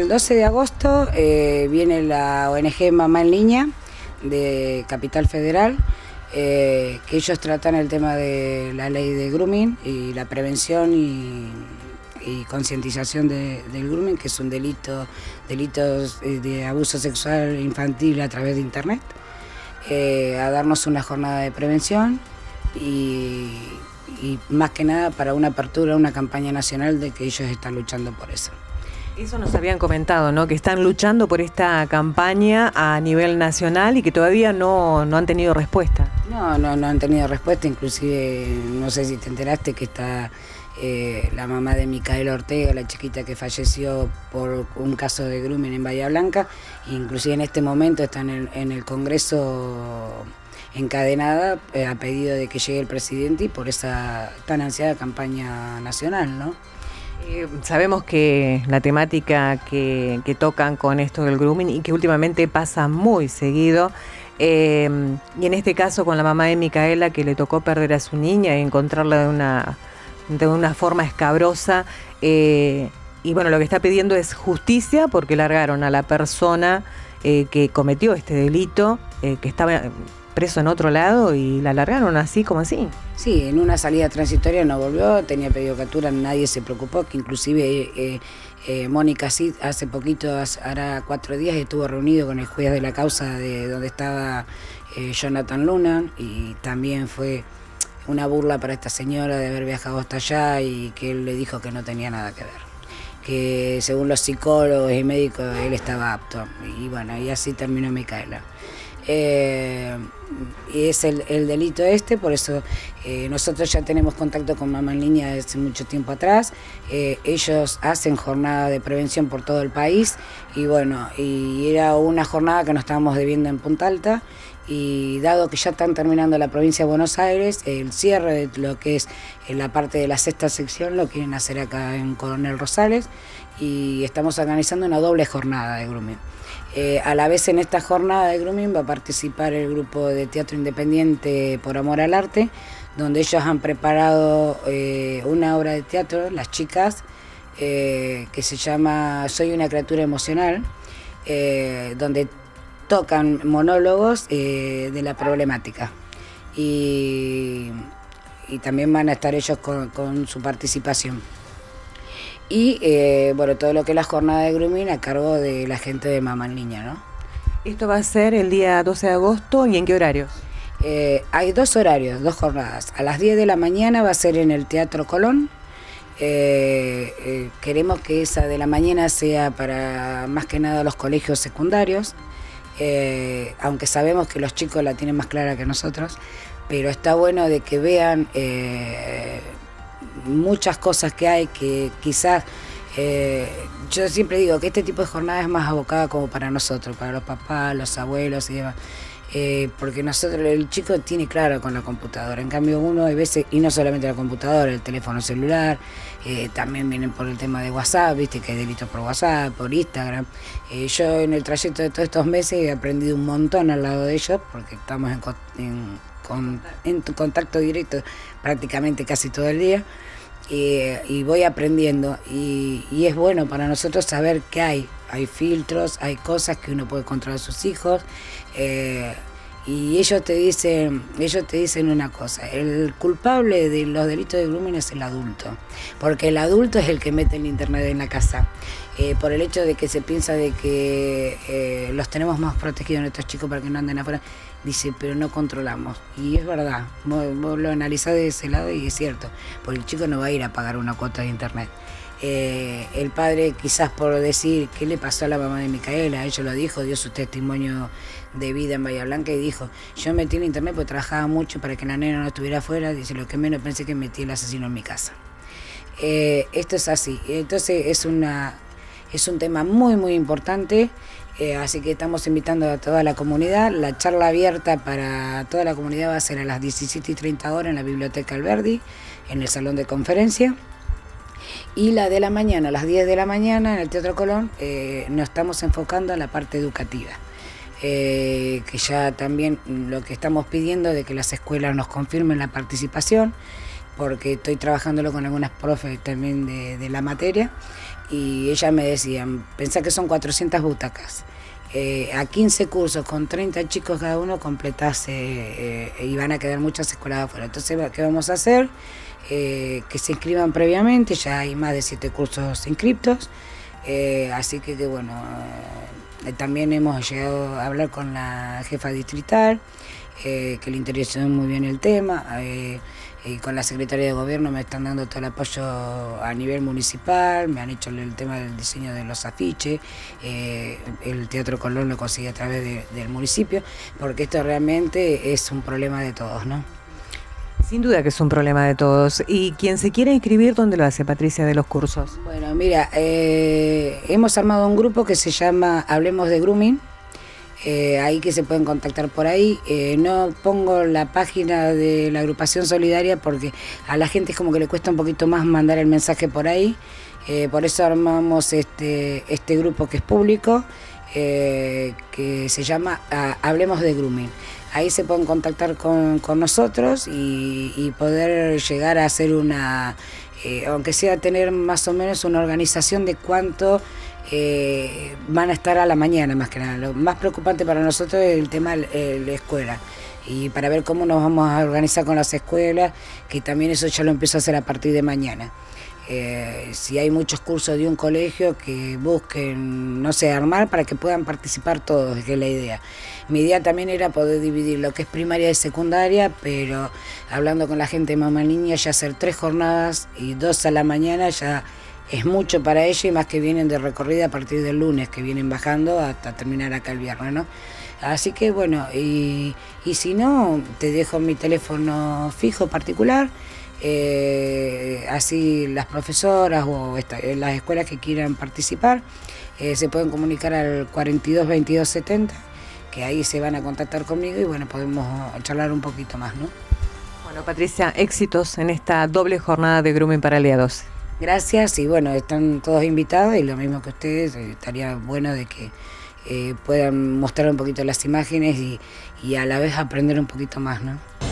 el 12 de agosto viene la ONG Mamá en Línea de Capital Federal, que ellos tratan el tema de la ley de grooming y la prevención y concientización del grooming, que es un delitos de abuso sexual infantil a través de internet, a darnos una jornada de prevención y más que nada para una apertura, una campaña nacional de que ellos están luchando por eso. Eso nos habían comentado, ¿no? Que están luchando por esta campaña a nivel nacional y que todavía no han tenido respuesta. No han tenido respuesta, inclusive no sé si te enteraste que está la mamá de Micaela Ortega, la chiquita que falleció por un caso de grooming en Bahía Blanca, inclusive en este momento está en el Congreso encadenada a pedido de que llegue el presidente y por esa tan ansiada campaña nacional, ¿no? Sabemos que la temática que tocan con esto del grooming y que últimamente pasa muy seguido, y en este caso con la mamá de Micaela, que le tocó perder a su niña y encontrarla de una forma escabrosa, y bueno, lo que está pidiendo es justicia porque largaron a la persona que cometió este delito, que estaba preso en otro lado, y la largaron así como así. Sí, en una salida transitoria no volvió, tenía pedido captura, nadie se preocupó, que inclusive Mónica Cid hace poquito, hará 4 días, estuvo reunido con el juez de la causa de donde estaba Jonathan Luna, y también fue una burla para esta señora de haber viajado hasta allá y que él le dijo que no tenía nada que ver, que según los psicólogos y médicos él estaba apto, y bueno, y así terminó Micaela. Y es el delito por eso nosotros ya tenemos contacto con Mamá en Línea desde mucho tiempo atrás. Ellos hacen jornada de prevención por todo el país y bueno, y era una jornada que nos estábamos debiendo en Punta Alta, y dado que ya están terminando la provincia de Buenos Aires, el cierre de lo que es en la parte de la 6ª sección lo quieren hacer acá en Coronel Rosales, y estamos organizando una doble jornada de grooming. A la vez en esta jornada de grooming va a participar el grupo de teatro independiente Por Amor al Arte, donde ellos han preparado una obra de teatro, las chicas, que se llama Soy una criatura emocional, donde tocan monólogos de la problemática. Y también van a estar ellos con su participación. Y bueno, todo lo que es la jornada de grooming a cargo de la gente de Mamá en Línea, ¿no? ¿Esto va a ser el día 12 de agosto y en qué horarios? Hay 2 horarios, 2 jornadas. A las 10 de la mañana va a ser en el Teatro Colón. Queremos que esa de la mañana sea para más que nada los colegios secundarios, aunque sabemos que los chicos la tienen más clara que nosotros, pero está bueno de que vean muchas cosas que hay que quizás, yo siempre digo que este tipo de jornada es más abocada como para nosotros, para los papás, los abuelos y demás, porque nosotros, el chico tiene claro con la computadora, en cambio uno hay veces, y no solamente la computadora, el teléfono celular, también vienen por el tema de WhatsApp, viste que hay delitos por WhatsApp, por Instagram. Yo en el trayecto de todos estos meses he aprendido un montón al lado de ellos, porque estamos en contacto directo prácticamente casi todo el día, y voy aprendiendo, y es bueno para nosotros saber que hay filtros, hay cosas que uno puede controlar a sus hijos, y ellos te dicen una cosa: el culpable de los delitos de grooming es el adulto, porque el adulto es el que mete el internet en la casa, por el hecho de que se piensa de que los tenemos más protegidos nuestros chicos para que no anden afuera. Dice, pero no controlamos, y es verdad, vos lo analizás de ese lado y es cierto, porque el chico no va a ir a pagar una cuota de internet. El padre, quizás por decir qué le pasó a la mamá de Micaela, ella lo dijo, dio su testimonio de vida en Bahía Blanca y dijo: yo metí el internet porque trabajaba mucho para que la nena no estuviera afuera, dice, lo que menos pensé que metí el asesino en mi casa. Esto es así, entonces es un tema muy muy importante, así que estamos invitando a toda la comunidad. La charla abierta para toda la comunidad va a ser a las 17:30 horas en la Biblioteca Alberdi, en el Salón de Conferencia. Y la de la mañana, a las 10 de la mañana, en el Teatro Colón, nos estamos enfocando en la parte educativa. Que ya también lo que estamos pidiendo de que las escuelas nos confirmen la participación, porque estoy trabajándolo con algunas profes también de la materia, y ellas me decían, pensá que son 400 butacas. A 15 cursos con 30 chicos cada uno completás y van a quedar muchas escuelas afuera. Entonces, ¿qué vamos a hacer? Que se inscriban previamente, ya hay más de 7 cursos inscriptos, así que bueno, también hemos llegado a hablar con la jefa distrital, que le interesó muy bien el tema, y con la secretaria de gobierno me están dando todo el apoyo a nivel municipal, me han hecho el tema del diseño de los afiches, el Teatro Colón lo consigue a través del municipio, porque esto realmente es un problema de todos, ¿no? Sin duda que es un problema de todos. ¿Y quien se quiere inscribir, dónde lo hace, Patricia, de los cursos? Bueno, mira, hemos armado un grupo que se llama Hablemos de Grooming, ahí que se pueden contactar por ahí. No pongo la página de la agrupación solidaria porque a la gente es como que le cuesta un poquito más mandar el mensaje por ahí, por eso armamos este grupo que es público, que se llama Hablemos de Grooming. Ahí se pueden contactar con nosotros y poder llegar a hacer una, aunque sea tener más o menos una organización de cuánto van a estar a la mañana, más que nada. Lo más preocupante para nosotros es el tema de la escuela, y para ver cómo nos vamos a organizar con las escuelas, que también eso ya lo empiezo a hacer a partir de mañana. Si hay muchos cursos de un colegio, que busquen, no sé, armar para que puedan participar todos, que es la idea. Mi idea también era poder dividir lo que es primaria y secundaria, pero hablando con la gente de Mamá Niña, ya hacer 3 jornadas y 2 a la mañana ya es mucho para ella, y más que vienen de recorrida a partir del lunes, que vienen bajando hasta terminar acá el viernes, ¿no? Así que bueno, y si no, te dejo mi teléfono fijo particular, así las profesoras o las escuelas que quieran participar se pueden comunicar al 42 22 70, que ahí se van a contactar conmigo y bueno, podemos charlar un poquito más, ¿no? Bueno, Patricia, éxitos en esta doble jornada de grooming para el día 12. Gracias, y bueno, están todos invitados, y lo mismo que ustedes, estaría bueno de que puedan mostrar un poquito las imágenes y a la vez aprender un poquito más, ¿no?